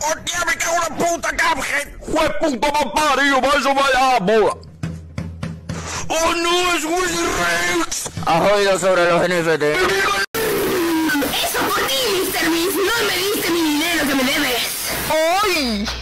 ¡Hostia, me cago en la puta, Cuphead! ¡Jue puta más parido! ¡Para eso vaya bola! ¡Oh no, es Willy Rex! ¿Has oído sobre los NFT? ¡Eso por ti, Mr. Beast! ¡No me diste mi dinero que me debes! ¡Ay!